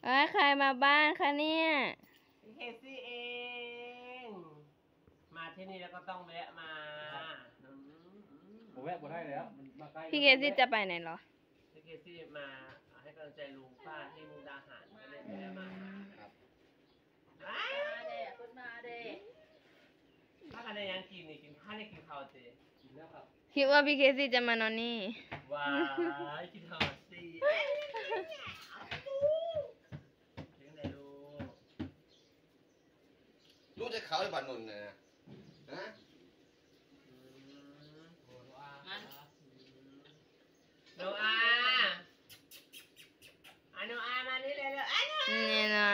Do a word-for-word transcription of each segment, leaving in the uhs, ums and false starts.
เอ้ยใครมาบ้านคะเนี่ยพี่เคซี่เอง มาที่นี่แล้วก็ต้องแวะมาผมแวะบ่ได้แล้วมันมาใกล้พี่เคซี่จะไปไหนเหรอพี่เคซี่มาให้กำลังใจลุงป้าที่มุกดาหารก็เลยแวะมาครับมาเด็กคุณมาเด็กถ้ากันได้ยังกินนี่กินข้าวนี่กินข้าวเจกินแล้วครับคิดว่าพี่เคซี่จะมานอนนี่ว้ายกินข้าวสิเลี้ยงไหนลูกลูกจะเขาในบ้านนนท์นะฮะโนอาอาโนอามานี่เลยเลยอาโนอานี่นะ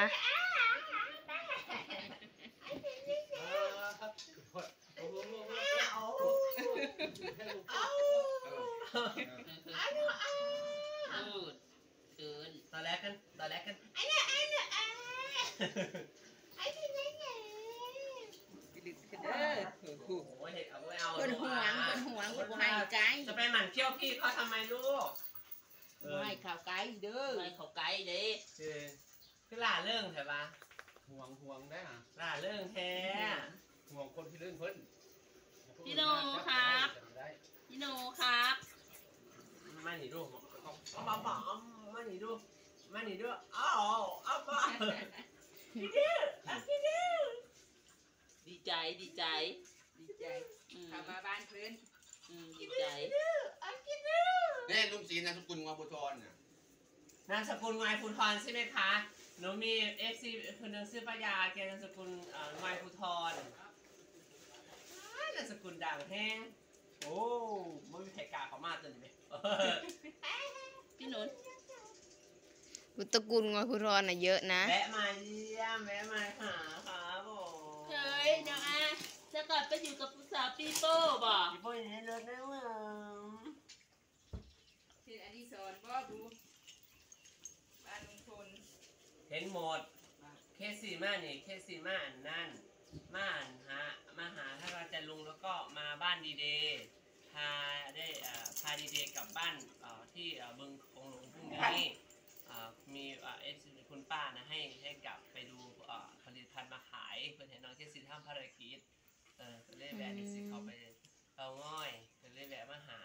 ตอนแรกกันตอนแรกกันไอ้เนี่ยไอ้เนี่ยไอ้ไอ้ที่ไหนเนี่ยโอ้ยเห็ดเอาไว้เอาคนห่วงคนห่วงคนให้ไก่จะไปหมั่นเที่ยวพี่เขาทำไมลูกไม่ข่าวไก่เด้อไม่ข่าวไก่เด้คือคือล่าเรื่องใช่ปะห่วงห่วงได้ฮะล่าเรื่องแท้ห่วงคนที่เรื่องเพิ่นพี่โนครับพี่โนครับมาหนีดูเอาบ้าบ้ามาหนีดูมาหนีดูอ้าวอ้าวบ้าพี่ดื้อพี่ดื้อดีใจดีใจดีใจทำมาบ้านเพื่อนดีใจนี่ลุงศรีนามสกุลงอบุทรเนี่ยนามสกุลงอยภูธรใช่ไหมคะหนูมีเอฟซีคนหนึ่งชื่อป้ายาแกนามสกุลงอยภูธรนามสกุลด่างแห้งโอ้ไม่มีใครกล้าเขามากจนไหมพี่นุ้นกุตกุลงอยภูธรน่ะเยอะนะแวะมาเยี่ยมแวะมาหาครับผมเคยน้องอาจะกลับไปอยู่กับผู้สาวปีโป้บ่ปีโป้อยู่ในรถนะมึงคืออดิศรบ่ดูบ้านลุงพลเห็นหมดเคสสี่มานี่เคสสี่มาอันนั่นมาหามาหาถ้าเราจะลุงแล้วก็มาบ้านดีเดย์พาได้พาดีเดย์กลับบ้านที่บึงองหลวงพรุ่งนี้มีเอฟซีคุณป้านะให้ให้กลับไปดูผลิตภัณฑ์มาขายเพื่อให้น้องเคสสี่ทำภารกิจเออก็เลยแวะดิสิเขาไปเอาง่อยก็เลยแวะมาหา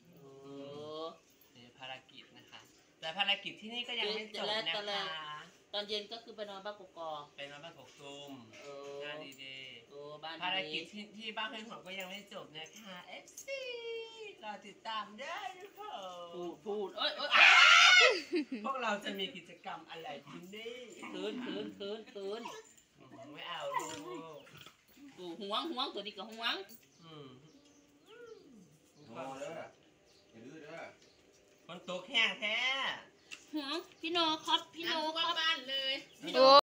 นี่ภารกิจนะคะแต่ภารกิจที่นี่ก็ยังไม่จบนะคะตอนเย็นก็คือไปนอนบ้านกกอกไปนอนบ้านกกตูมงานดีเดย์ภาภารกิจที่ที่บ้านเพื่อนผมก็ยังไม่จบนะคะเอฟซีรอติดตามได้ทุกคนพูดพูดเอ้ยเอ้ยพวกเราจะมีกิจกรรมอะไรที่นี่คืนคืนคืนคืนไม่เอาลูกกูห่วงห่วงตัวนี้ก็ห่วงอืมโอ้เด้ออย่าดื้อเด้อคนโตแข็งแท้ห่วงพี่โนครับพี่โนครับบ้านเลย